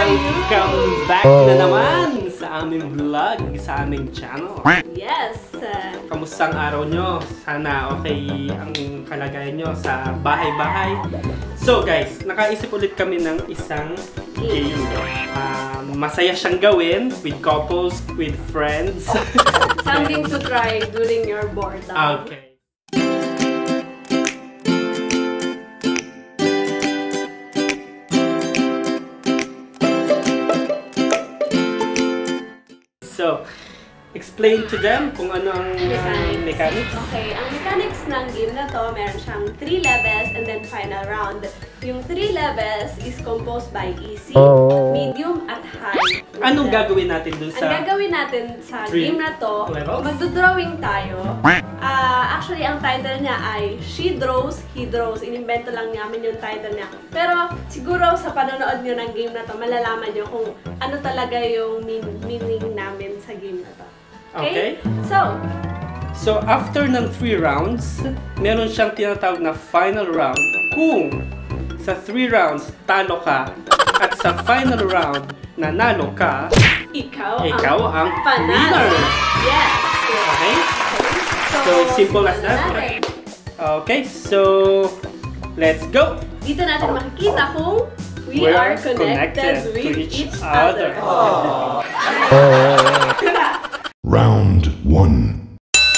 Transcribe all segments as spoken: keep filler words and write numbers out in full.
Welcome back na naman sa aming vlog, sa aming channel. Yes! Kamusta ang araw nyo? Sana okay ang kalagayan nyo sa bahay-bahay. So guys, nakaisip ulit kami ng isang game. Uh, masaya siyang gawin with couples, with friends. Something to try during your boredom. Okay. So, explain to them kung ano ang uh, mechanics. Okay, ang mechanics ng game na to, meron siyang three levels and then final round. Yung three levels is composed by easy, medium, at high. Anong gagawin natin dun sa... Ang gagawin natin sa game na to, magdodrawing tayo. Uh, actually, ang title niya ay She Draws, He Draws. Inimbento lang namin yung title niya. Pero siguro sa panonood nyo ng game na to, malalaman nyo kung ano talaga yung mean meaning namin sa game na to. Okay? Okay. So, so after ng three rounds, meron siyang tinatawag na final round. Kung sa three rounds talo ka at sa final round nanalo ka, ikaw, ikaw ang, ang winner. Yes. Okay? So, so simple as that. Okay, so let's go. Dito natin makikita kung we We're are connected, connected with each, each other. other. Round one.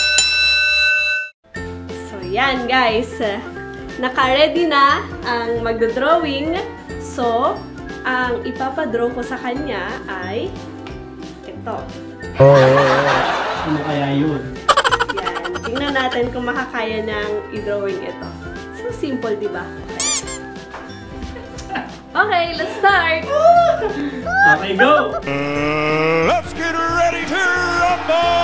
So yan guys, naka-ready na ang magdodrawing. So, ang ipapadraw ko sa kanya ay ito. Ano kaya yun? Yan, tingnan natin kung makakaya ng i-drawing ito. So simple, di ba? Okay, let's start! Okay, go! Uh, let's get ready to rumble!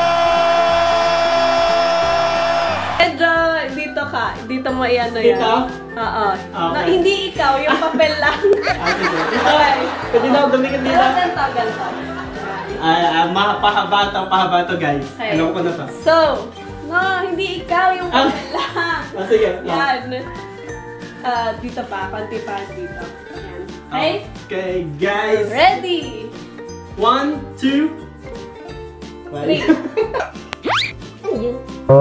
Medyo dito ka. Dito mo i-ano yan. Dito? Oo. Okay. No, hindi ikaw, yung papel lang. Ah, sige. Okay. Pwede na ako dumikit dito. Ganito, ganito. Ay, uh, pahaba to, pahaba to guys. Okay. Alam ko na to. So, no, hindi ikaw, yung papel lang. Ah, sige. Yan. Uh, dito pa, konti pa dito. Yan. Okay? Okay, guys. Ready? One, two, Three. Ano yun?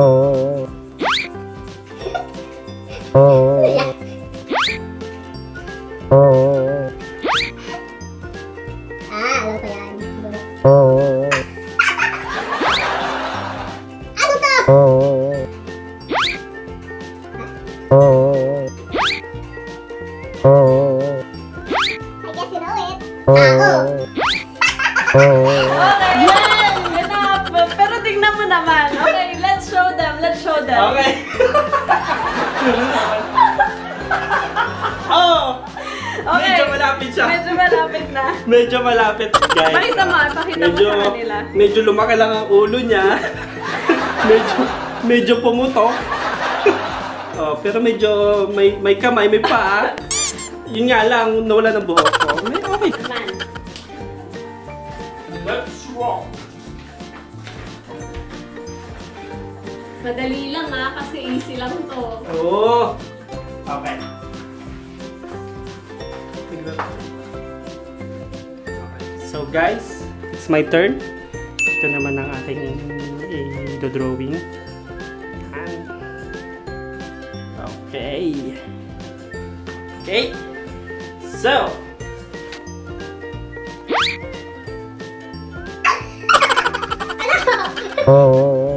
Ah, alam ko yan. Ano to? I guess you know it. Okay, yan! Enough! Pero tingnan mo naman. Okay, let's show them. Let's show them. okay. Oh! Okay. Medyo malapit siya. Medyo malapit na. Medyo malapit, guys. Pakita mo, pakita medyo, mo sa kanila. Medyo lumaki lang ang ulo niya. medyo, medyo pumutok. Oh, pero medyo may, may kamay, may paa. Yun nga lang, nawala ng buhok ko. May okay. Man. Let's rock. Madali lang ha, kasi easy lang to. Oh. Okay. So guys, it's my turn. Ito naman ang ating i-drawing. Okay. Okay. So. Go!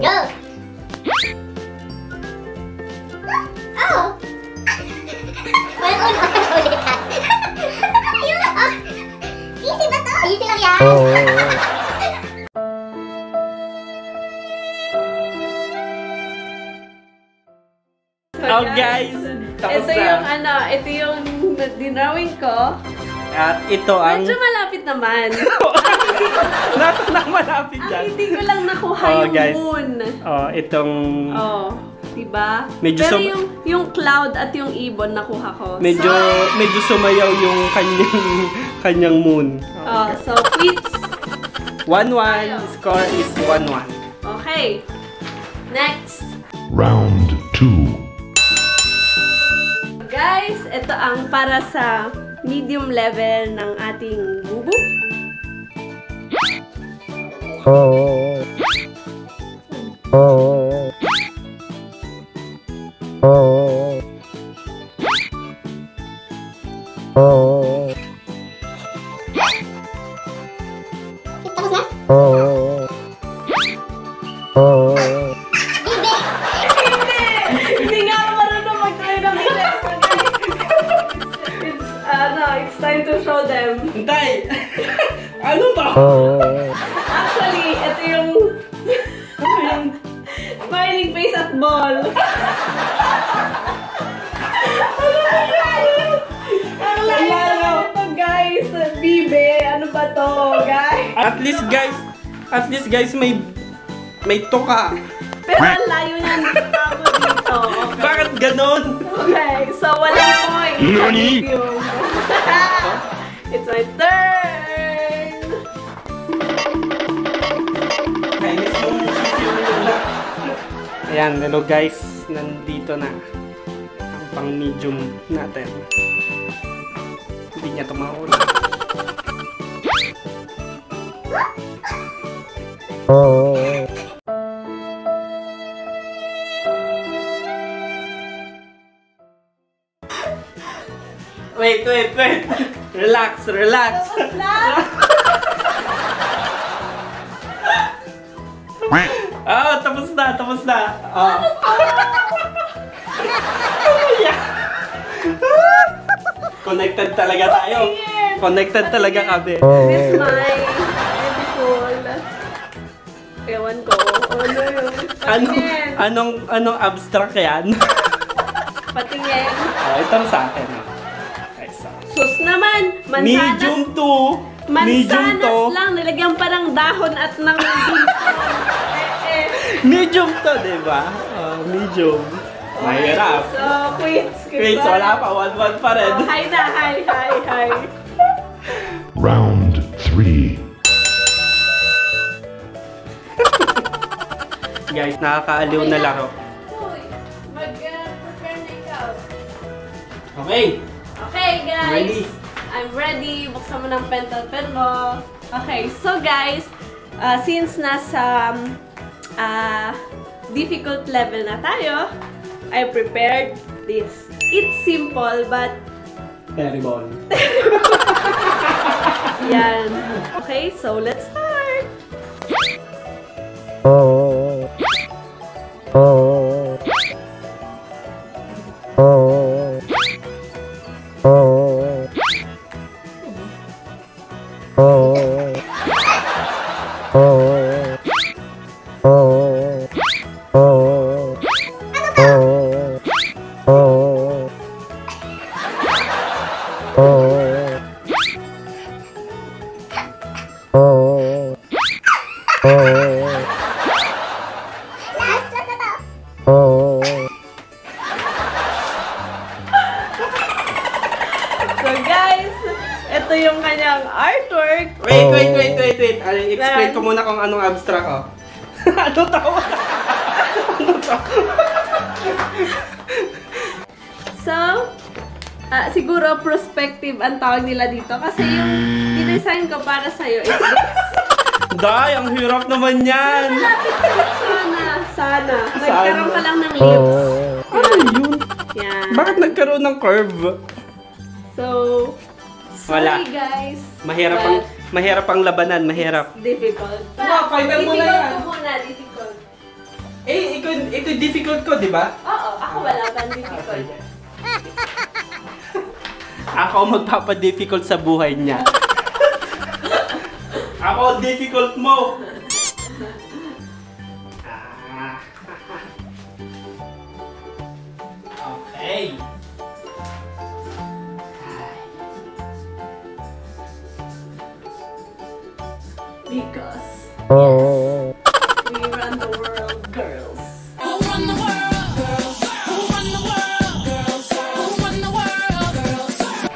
Oh! Walang ulit. Ayun! Oh. Easy ba to? Easy lang yan. So, Oh guys, tapos ito na. yung ano, ito yung dinrawing ko. At ito ang... Medyo malapit naman. Nasa na malapit Ang dyan. hindi ko lang nakuha Oh, yung guys. moon. Oh, itong... Oh, diba? Medyo Pero sum- yung, yung cloud at yung ibon nakuha ko. Medyo medyo sumayaw yung kanyang kanyang moon. Oh, so quits. one one. Score is one one. Okay. Next. Round two. Guys, ito ang para sa medium level ng ating bubu. Oh. Oh. Oh. Oh. Tapos na? Oh. Oh. Hindi nga ako marunong mag-try ng lips. It's, ano, it's time to show them. Hintay! Ano to? Oh. Actually, ito yung yung smiling face at ball. Ang layo ito, guys. Bibe, ano ba to, guys? At least guys, at least guys may may toka. Pero ang layo niyan ako dito. Okay. Bakit ganon? Okay, so walang point. Nani? It's my turn. Kainis yung sisiyo nila. Ayan, hello guys. Nandito na ang pang medium natin. Hindi niya ito mauna. Oh. Wait, wait, wait. Relax, relax. Tapos lang. Ah, tapos na, tapos na. Ah. Connected talaga tayo. Connected talaga kami. This is my beautiful. Ewan ko. Oh no. Anong, Patingin. anong, anong abstract yan? Patingin. Oh, itong sa akin. Okay, so. Sus naman. Mansanas. Medium to. Medium Mansanas to. lang. Nilagyan pa ng dahon at ng dito. eh, eh. Medium to, di ba? Oh, medium. Mahirap. So, quits. Wait, so wala pa. one one pa rin. Oh, hi na. Hi, hi, hi. Round three. Guys, nakakaaliw na laro. Uy, mag-prepare na ikaw. Okay. Okay, guys. Ready? I'm ready. Buksan mo ng pentel pen mo. Okay, so guys, uh, since nasa um, uh, difficult level na tayo, I prepared this. It's simple, but Terrible. yan. Okay, so let's start. Oh. Oh. Oh. Oh. Oh. Oh. Oh. Oh. Oh. Oh. Oh. Oh. Last, last na to. Oh. So guys, ito yung kanyang artwork. Wait, wait, wait, wait, wait. Ano, explain ko muna kung anong abstract, oh. Ano tawa? Ano tawa? So, ah, siguro perspective ang tawag nila dito. Kasi yung dinesign ko para sa'yo is this. Day, ang hirap naman yan. Sana, sana. Nagkaroon ka lang ng lips. Oh. Ano yun? Yan. Bakit nagkaroon ng curve? So, sorry Wala. guys. Mahirap but ang, mahirap ang labanan, mahirap. difficult. Diba, final mo na difficult yan. ko muna, difficult. Eh, ito, ito difficult ko, di ba? Oo, ako wala pang difficult. Ako ang magpapa-difficult sa buhay niya. Ako ang difficult mo. Ah. Okay. Because Oh. we run the world, girls. Who run the world, girls? Who run the world, girls? Who run the world, girls?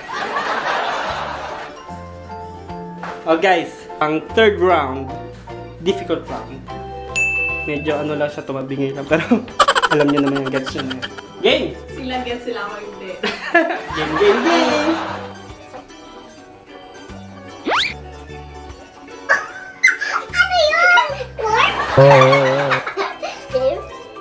Oh guys, ang third round, difficult round. Medyo ano lang siya, tumabingay lang, pero alam niyo naman yung gets niya. Game! Sila get sila ako hindi. Game, game, game! Game?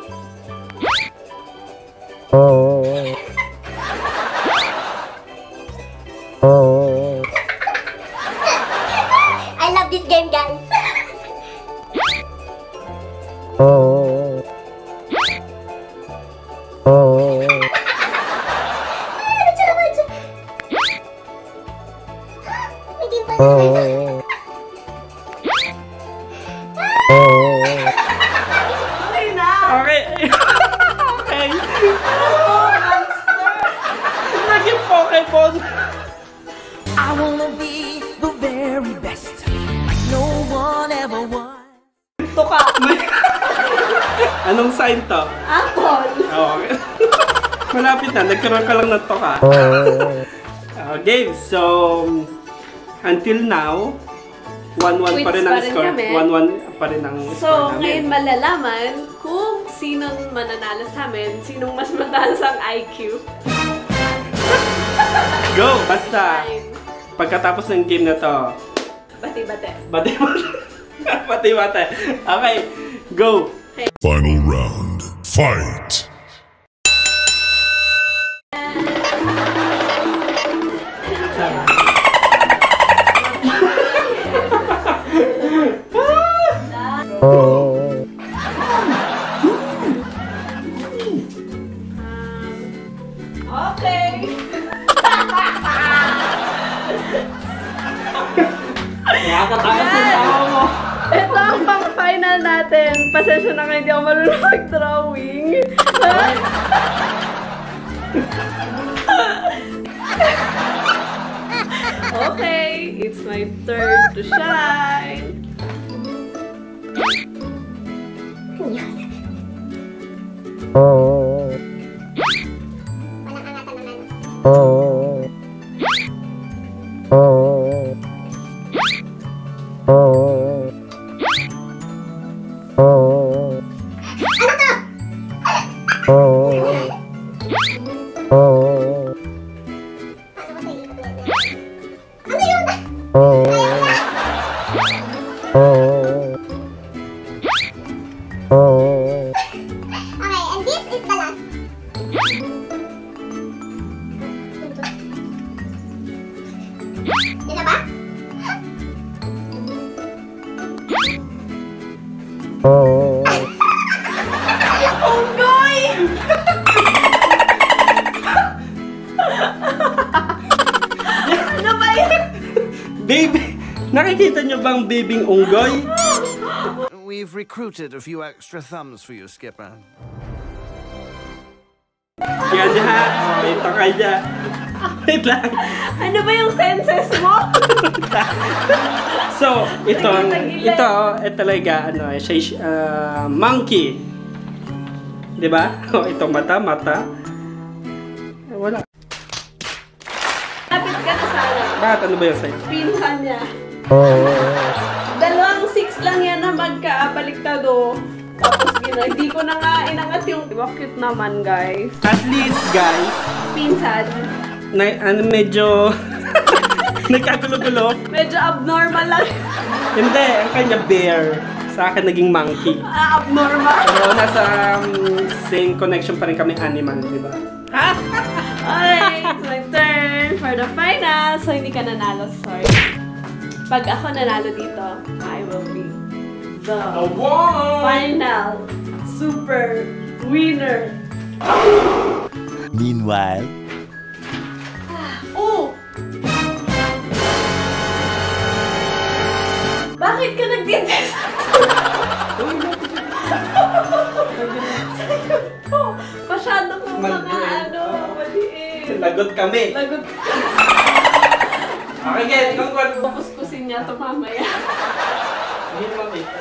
I love this game, guys. Okay na! Okay. Okay. Naging Pokemon. I wanna be the very best, like no one ever was. Tuka! Anong sign to? Apple! Oh, okay. Malapit na. Nagkaroon ka lang ng toka. Okay, so until now, one one pa rin ang Quits pa rin score. kami. one one pa rin ang So, score ngayon namin. malalaman kung sinong mananalo sa amin, sinong mas mataas ang I Q. Go! Basta, Fine. pagkatapos ng game na to, Bati-bate. bati-bati. Bati-bati. Okay, go! Final round. Fight. Okay! Yan! Ito ang pang-final natin. Pasensya na kayo, hindi ako marunong mag-drawing. Okay, it's my turn to shine. Walang angatan ng ano. Paano ko sa ikot yan? Ano yun? Okay, and this is the last. Yan na ba? Unggoy! Ano ba yun? Baby! Nakikita nyo bang bibing unggoy? We've recruited a few extra thumbs for you, Skipper. Yan ha. Ito kaya. Wait lang. Ano ba yung senses mo? So, ito, ang- Tagilid-tagilid. ito, eh talaga, ano, eh, siya, uh, monkey. Di ba? Oh, itong mata, mata. Eh, wala. Lapit ka na sana. Bakit? Ano ba yun sa'yo? Pinsan niya. Dalawang six lang yan na magkabaliktado. Tapos gina, hindi ko na nga inangat yung... Diba cute naman, guys? At least, guys, Pinsan. na, ano, medyo nagkagulo-gulo. Medyo abnormal lang. Hindi, ang kanya bear. Sa akin, naging monkey. Ah, abnormal. Pero nasa um, same connection pa rin kami animal, di ba? Okay, it's my turn for the final. So, hindi ka nanalo, sorry. Pag ako nanalo dito, I will be the final super winner. Meanwhile. Oh! Bakit ka nagtitis? Masyado kong mga Maliit. ano, maliit. Lagot kami. Lagot. Okay, guys, ikaw ko. Pupuskusin niya ito mamaya. Hindi mo makita.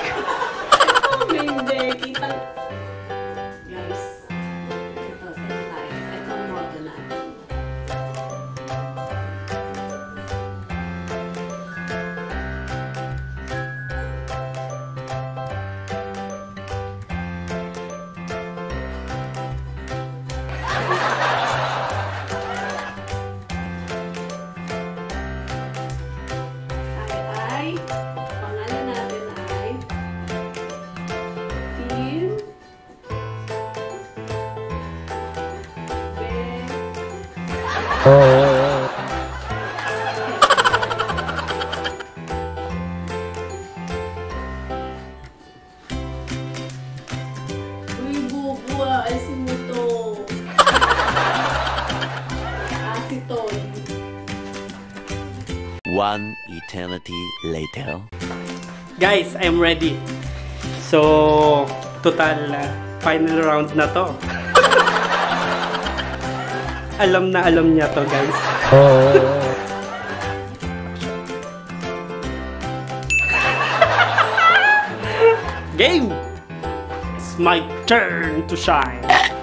Hindi, kita. Guys, ito, ito tayo. Ito ang modo natin. Tayo ay, pangalan natin ay oh, Uy, bubu, alisin mo to. Aceton. One eternity later. Guys, I'm ready. So, total uh, final round na to. Alam na alam niya to, guys. oh, Game! It's my turn to shine.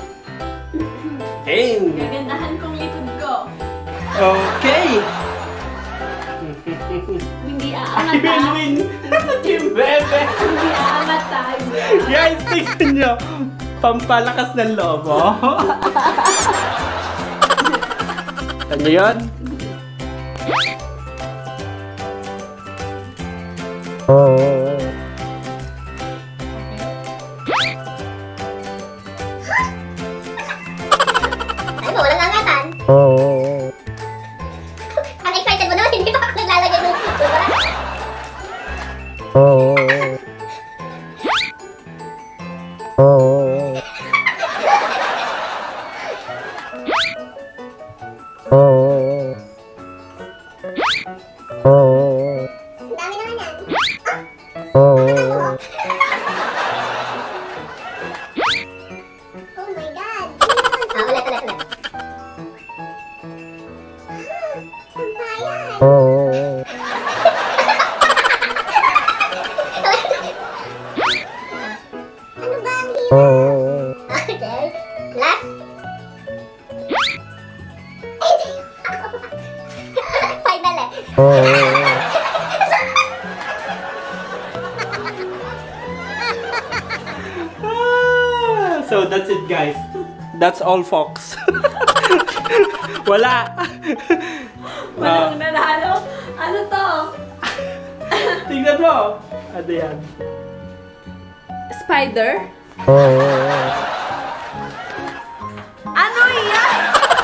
Game! Gagandahan kong likod ko. Okay! Hindi I aangat will ha. win! Team Bebe! Hindi aangat tayo. Guys, tignan nyo! Pampalakas ng loob, oh! Ano yun? oh, Ano, walang angatan. oh, Ang excited mo naman, hindi pa ako naglalagay ng wala. oh, oh, oh, oh, Ang dami naman yan. oh, Oh my God. Ah, ulit, ulit, ulit. Sampayan. oh, Ano ba ang hirap? oh, Okay. Last. Final eh. oh. Ah, so that's it, guys. That's all, folks. Wala. Walang nanalo. Ano to? Tingnan mo. Ano yan? Spider? Oh, Ano yan?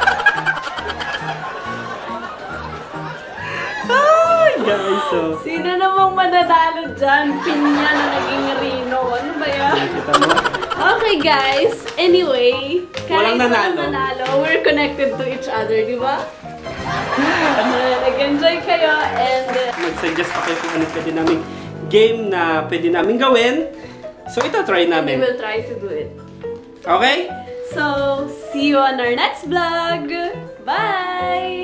Ay, guys, so. Sino namang mananalo dyan? Pinya na naging Rino. Ano ba yan? Kita mo? Okay guys, anyway, kahit Walang nanalo. walang nanalo, we're connected to each other, di ba? Uh, Nag-enjoy kayo and uh, Mag-suggest pa kayo kung ano pwede namin game na pwede namin gawin. So, ito try we namin. will try to do it. Okay? So, see you on our next vlog! Bye!